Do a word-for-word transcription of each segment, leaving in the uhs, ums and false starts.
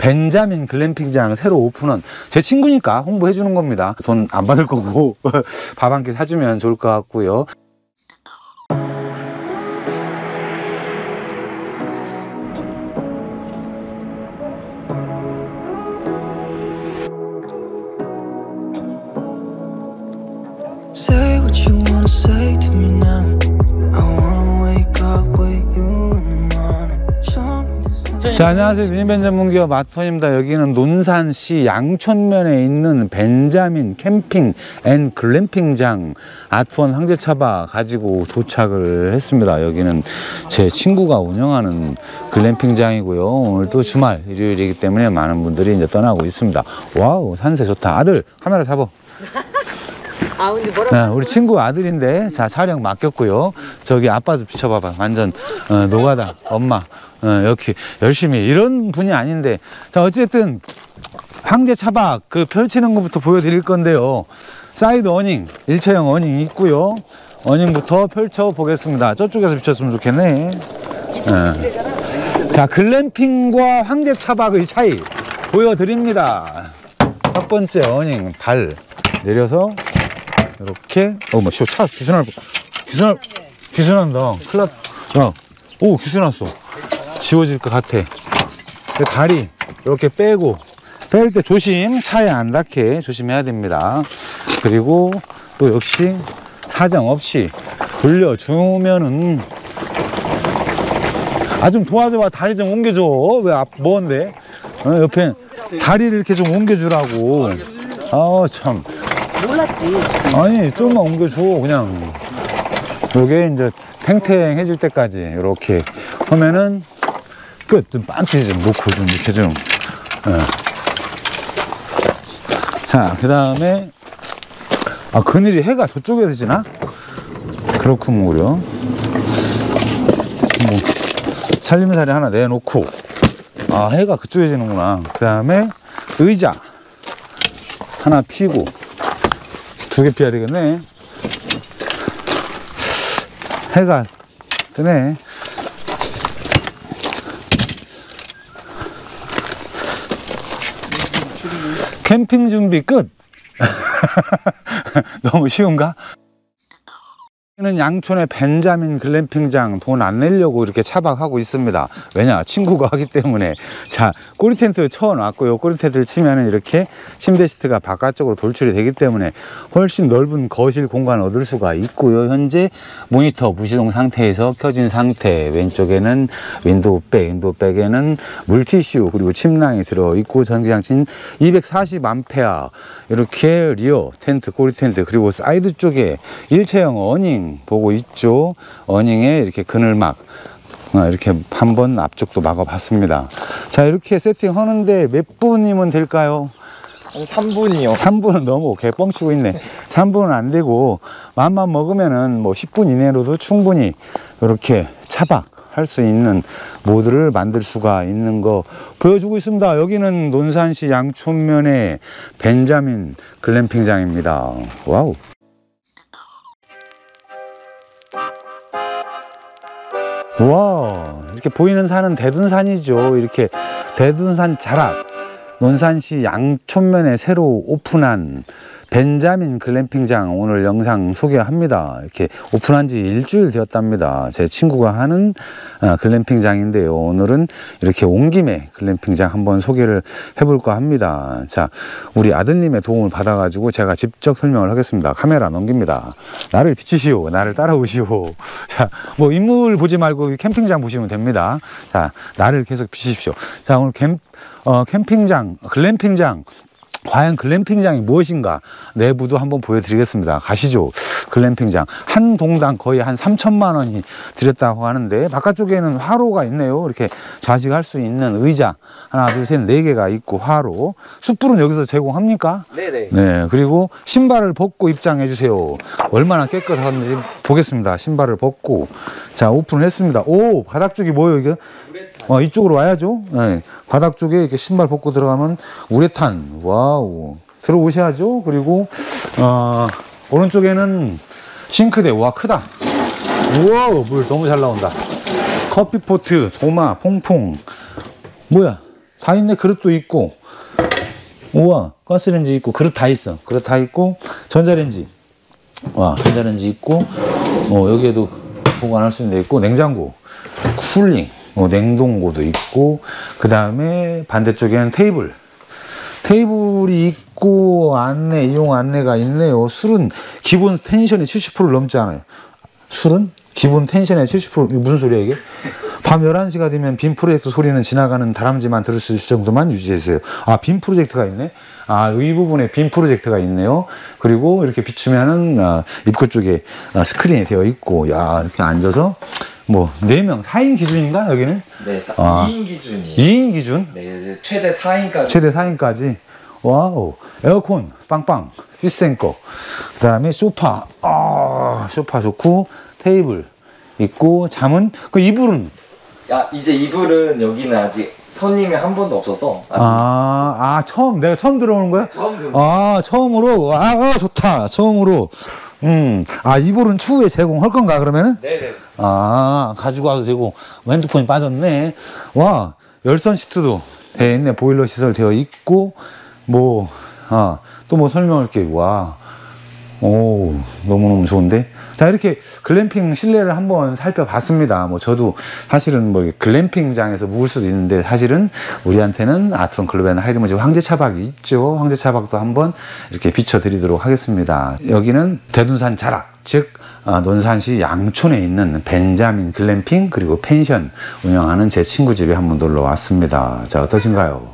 벤자민 글램핑장 새로 오픈한 제 친구니까 홍보해 주는 겁니다. 돈 안 받을 거고 밥 한 끼 사주면 좋을 것 같고요. Say what you wanna say to me now. I wanna wake up with you in the morning. Show me the... 자, 안녕하세요. 미니밴 전문기업 아트원입니다. 여기는 논산시 양촌면에 있는 벤자민 캠핑 앤 글램핑장 아트원 황제차박 가지고 도착을 했습니다. 여기는 제 친구가 운영하는 글램핑장이고요. 오늘도 주말 일요일이기 때문에 많은 분들이 이제 떠나고 있습니다. 와우, 산세 좋다. 아들 카메라 잡아. 아, 근데 뭐라고? 네, 우리 친구 아들인데, 자, 촬영 맡겼고요. 저기 아빠 좀 비춰봐봐. 완전 어, 노가다 엄마 어, 이렇게 열심히 이런 분이 아닌데, 자, 어쨌든 황제 차박 그 펼치는 것부터 보여드릴 건데요. 사이드 어닝, 일체형 어닝이 있고요. 어닝부터 펼쳐 보겠습니다. 저쪽에서 비쳤으면 좋겠네. 네. 자, 글램핑과 황제 차박의 차이 보여드립니다. 첫 번째 어닝 발 내려서 이렇게, 어, 뭐, 차, 기스날, 기스날, 기스난다. 큰일 났, 야, 오, 기스났어. 지워질 것 같아. 다리, 이렇게 빼고, 뺄 때 조심, 차에 안 닿게 조심해야 됩니다. 그리고 또 역시 사정 없이 돌려주면은, 아, 좀 도와줘봐. 다리 좀 옮겨줘. 왜, 앞, 뭔데? 어, 옆에 다리를 이렇게 좀 옮겨주라고. 아, 참. 몰랐지. 아니, 좀만 옮겨줘. 그냥 요게 이제 탱탱해질 때까지 이렇게 하면은 끝. 좀 반지 좀 놓고 좀 이렇게 좀. 예. 자, 그 다음에 아, 그늘이 해가 저쪽에서 지나? 그렇군요. 뭐 살림살이 하나 내놓고, 아, 해가 그쪽에 지는구나. 그 다음에 의자 하나 피고, 두 개 피워야 되겠네. 해가 뜨네. 캠핑 준비 끝. 너무 쉬운가? 는 양촌의 벤자민 글램핑장 돈 안 내려고 이렇게 차박하고 있습니다. 왜냐, 친구가 하기 때문에. 자, 꼬리 텐트 쳐놨고요. 꼬리 텐트를 치면은 이렇게 침대 시트가 바깥쪽으로 돌출이 되기 때문에 훨씬 넓은 거실 공간을 얻을 수가 있고요. 현재 모니터 무시동 상태에서 켜진 상태. 왼쪽에는 윈도우백, 윈도우백에는 물티슈 그리고 침낭이 들어있고, 전기장치는 이백사십 암페어 이렇게 리어 텐트, 꼬리 텐트, 그리고 사이드 쪽에 일체형 어닝 보고 있죠. 어닝에 이렇게 그늘막 이렇게 한번 앞쪽도 막아 봤습니다. 자, 이렇게 세팅 하는데 몇 분이면 될까요? 한 삼 분이요. 삼 분은 너무 개뻥치고 있네. 삼 분은 안 되고, 맘만 먹으면은 뭐 십 분 이내로도 충분히 이렇게 차박 할 수 있는 모드를 만들 수가 있는 거 보여주고 있습니다. 여기는 논산시 양촌면의 벤자민 글램핑장입니다. 와우. 와, 이렇게 보이는 산은 대둔산이죠. 이렇게 대둔산 자락, 논산시 양촌면에 새로 오픈한 벤자민 글램핑장 오늘 영상 소개합니다. 이렇게 오픈한 지 일주일 되었답니다. 제 친구가 하는 글램핑장인데요. 오늘은 이렇게 온 김에 글램핑장 한번 소개를 해볼까 합니다. 자, 우리 아드님의 도움을 받아가지고 제가 직접 설명을 하겠습니다. 카메라 넘깁니다. 나를 비추시오. 나를 따라오시오. 자, 뭐 인물 보지 말고 캠핑장 보시면 됩니다. 자, 나를 계속 비추십시오. 자, 오늘 캠, 어, 캠핑장, 글램핑장. 과연 글램핑장이 무엇인가 내부도 한번 보여드리겠습니다. 가시죠. 글램핑장 한 동당 거의 한 삼천만 원이 들였다고 하는데, 바깥쪽에는 화로가 있네요. 이렇게 좌식할 수 있는 의자 하나 둘 셋 네 개가 있고, 화로, 숯불은 여기서 제공합니까? 네네. 네, 그리고 신발을 벗고 입장해 주세요. 얼마나 깨끗한지 보겠습니다. 신발을 벗고. 자, 오픈을 했습니다. 오, 바닥 쪽이 뭐예요 이게? 어, 이쪽으로 와야죠. 네, 바닥 쪽에 이렇게 신발 벗고 들어가면 우레탄. 와우, 들어오셔야죠. 그리고 어, 오른쪽에는 싱크대. 와, 크다. 우와, 물 너무 잘 나온다. 커피포트, 도마, 퐁퐁. 뭐야, 다 있네. 그릇도 있고. 우와, 가스레인지 있고, 그릇 다 있어. 그릇 다 있고, 전자레인지. 와, 전자레인지 있고, 어, 여기에도 보관할 수 있는 데 있고, 냉장고, 쿨링, 어, 냉동고도 있고, 그 다음에 반대쪽에는 테이블. 테이블이 있고, 안내, 이용 안내가 있네요. 술은 기본 텐션이 칠십 퍼센트 넘지 않아요. 술은 기본 텐션의 칠십 퍼센트. 이게 무슨 소리야, 이게? 밤 열한 시가 되면 빔 프로젝트 소리는 지나가는 다람쥐만 들을 수 있을 정도만 유지해주세요. 아, 빔 프로젝트가 있네? 아, 이 부분에 빔 프로젝트가 있네요. 그리고 이렇게 비추면은, 아, 입구 쪽에 아, 스크린이 되어 있고, 야, 이렇게 앉아서, 뭐, 네 명, 사 인 기준인가, 여기는? 네, 사, 아, 이 인 기준이. 이 인 기준? 네, 이제 최대 사 인까지. 최대 사 인까지. 와우. 에어컨, 빵빵. 피센거. 그 다음에 소파. 아, 소파 좋고, 테이블 있고, 잠은, 그 이불은? 야, 이제 이불은 여기는 아직 손님이 한 번도 없어서. 아직 아, 아, 처음, 내가 처음 들어오는 거야? 처음 들어. 아, 처음으로? 아, 아, 좋다. 처음으로. 음, 아, 이불은 추후에 제공할 건가, 그러면은? 네네. 아, 가지고 와도 되고, 핸드폰이 빠졌네. 와, 열선 시트도 되어 있네. 보일러 시설 되어 있고, 뭐, 아, 또 뭐 설명할 게, 와, 오, 너무너무 좋은데? 자, 이렇게 글램핑 실내를 한번 살펴봤습니다. 뭐, 저도 사실은 뭐, 글램핑장에서 묵을 수도 있는데, 사실은 우리한테는 아트원 글로벤 하이리무즈 황제차박이 있죠. 황제차박도 한번 이렇게 비춰드리도록 하겠습니다. 여기는 대둔산 자락, 즉, 어, 논산시 양촌에 있는 벤자민 글램핑 그리고 펜션 운영하는 제 친구 집에 한번 놀러 왔습니다. 자, 어떠신가요?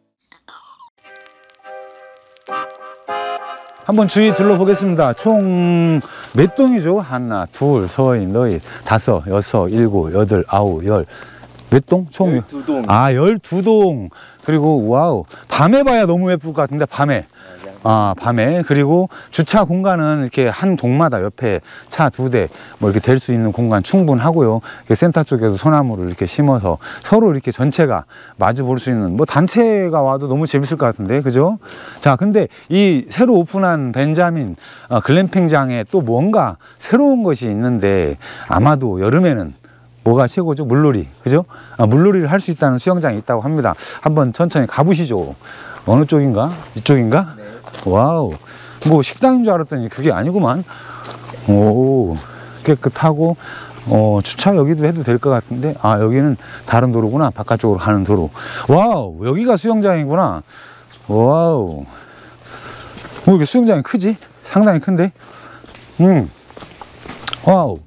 한번 주위 둘러보겠습니다. 총 몇 동이죠? 하나, 둘, 셋, 넷, 다섯, 여섯, 일곱, 여덟, 아홉, 열. 몇 동? 총. 열두 동. 아, 열두 동. 그리고, 와우. 밤에 봐야 너무 예쁠 것 같은데, 밤에. 아, 밤에. 그리고 주차 공간은 이렇게 한 동마다 옆에 차 두 대 뭐 이렇게 될 수 있는 공간 충분하고요. 이렇게 센터 쪽에서 소나무를 이렇게 심어서 서로 이렇게 전체가 마주 볼 수 있는, 뭐 단체가 와도 너무 재밌을 것 같은데, 그죠? 자, 근데 이 새로 오픈한 벤자민 어, 글램핑장에 또 뭔가 새로운 것이 있는데, 아마도 여름에는 뭐가 최고죠? 물놀이. 그죠? 아, 물놀이를 할 수 있다는 수영장이 있다고 합니다. 한번 천천히 가보시죠. 어느 쪽인가? 이쪽인가? 네. 와우. 뭐 식당인 줄 알았더니 그게 아니구만. 오, 깨끗하고, 어, 주차 여기도 해도 될 것 같은데, 아, 여기는 다른 도로구나. 바깥쪽으로 가는 도로. 와우, 여기가 수영장이구나. 와우. 뭐 이렇게 수영장이 크지? 상당히 큰데? 음. 와우.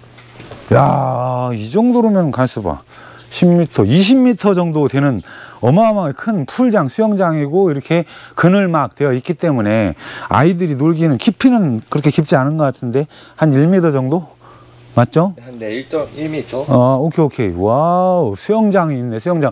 야, 이 정도로면 갈수 봐. 십 미터, 이십 미터 정도 되는 어마어마하게 큰 풀장, 수영장이고, 이렇게 그늘막 되어 있기 때문에 아이들이 놀기는, 깊이는 그렇게 깊지 않은 것 같은데, 한 일 미터 정도? 맞죠? 한 네, 일 점 일 미터. 어, 오케이, 오케이. 와우, 수영장이 있네, 수영장.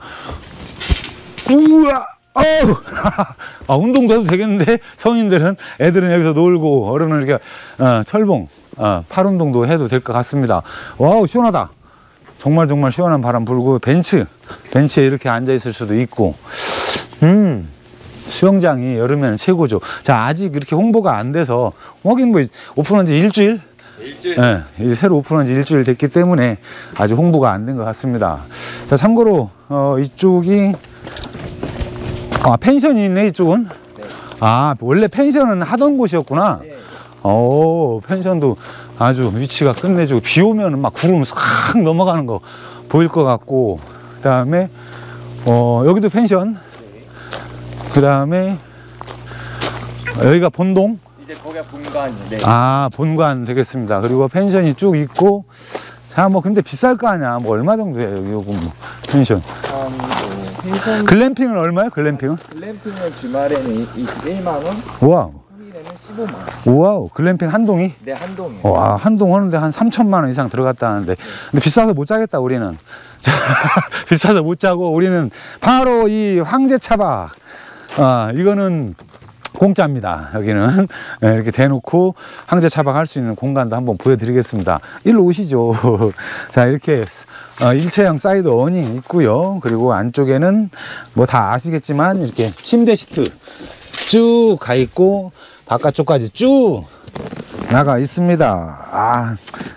우와! 어우! 아, 운동도 해도 되겠는데? 성인들은, 애들은 여기서 놀고, 어른은 이렇게, 어, 철봉, 어, 팔 운동도 해도 될 것 같습니다. 와우, 시원하다. 정말 정말 시원한 바람 불고, 벤츠, 벤치에 이렇게 앉아 있을 수도 있고, 음, 수영장이 여름에는 최고죠. 자, 아직 이렇게 홍보가 안 돼서, 하긴 뭐, 오픈한 지 일주일? 일주일. 예, 네, 새로 오픈한 지 일주일 됐기 때문에 아직 홍보가 안 된 것 같습니다. 자, 참고로, 어, 이쪽이, 아, 펜션이 있네, 이쪽은? 네. 아, 원래 펜션은 하던 곳이었구나. 네. 오, 펜션도 아주 위치가 끝내주고, 비 오면 막 구름 싹 넘어가는 거 보일 것 같고, 그 다음에, 어, 여기도 펜션. 네. 그 다음에, 여기가 본동. 이제 거기가 본관인데. 아, 본관 되겠습니다. 그리고 펜션이 쭉 있고, 자, 뭐, 근데 비쌀 거 아니야. 뭐, 얼마 정도 해요, 요거 뭐, 펜션. 한, 뭐, 펜션. 글램핑은 얼마예요, 글램핑은? 글램핑은 주말에는 이십일만 원, 우와. 평일에는 십오만 원. 우와우, 글램핑 한 동이? 네, 한 동이요. 와, 한 동 하는데 한 삼천만 원 이상 들어갔다 하는데. 근데 비싸서 못 자겠다, 우리는. 비싸서 못 자고, 우리는 바로 이 황제차박. 아, 이거는 공짜입니다. 여기는. 네, 이렇게 대놓고 황제차박 할 수 있는 공간도 한번 보여드리겠습니다. 일로 오시죠. 자, 이렇게 어, 일체형 사이드 어닝이 있고요. 그리고 안쪽에는 뭐 다 아시겠지만 이렇게 침대 시트 쭉 가 있고, 바깥쪽까지 쭉 나가 있습니다. 아,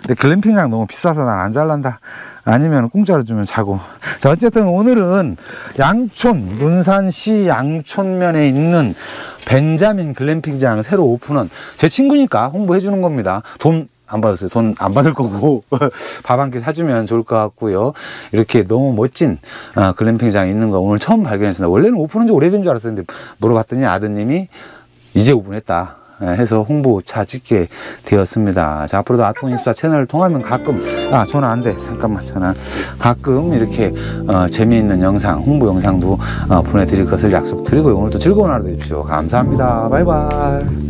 근데 글램핑장 너무 비싸서 난 안 잘란다. 아니면 공짜로 주면 자고. 자, 어쨌든 오늘은 양촌, 논산시 양촌면에 있는 벤자민 글램핑장 새로 오픈한, 제 친구니까 홍보해 주는 겁니다. 돈 안 받았어요. 돈 안 받을 거고 밥 한 끼 사주면 좋을 것 같고요. 이렇게 너무 멋진 어, 글램핑장이 있는 거 오늘 처음 발견했습니다. 원래는 오픈한 지 오래된 줄 알았었는데 물어봤더니 아드님이 이제 오픈했다 해서 홍보차 찍게 되었습니다. 자, 앞으로도 아통인스타 채널을 통하면 가끔, 아 전화 안 돼, 잠깐만, 전화, 가끔 이렇게 어, 재미있는 영상, 홍보 영상도 어, 보내드릴 것을 약속드리고요. 오늘도 즐거운 하루 되십시오. 감사합니다. 바이바이.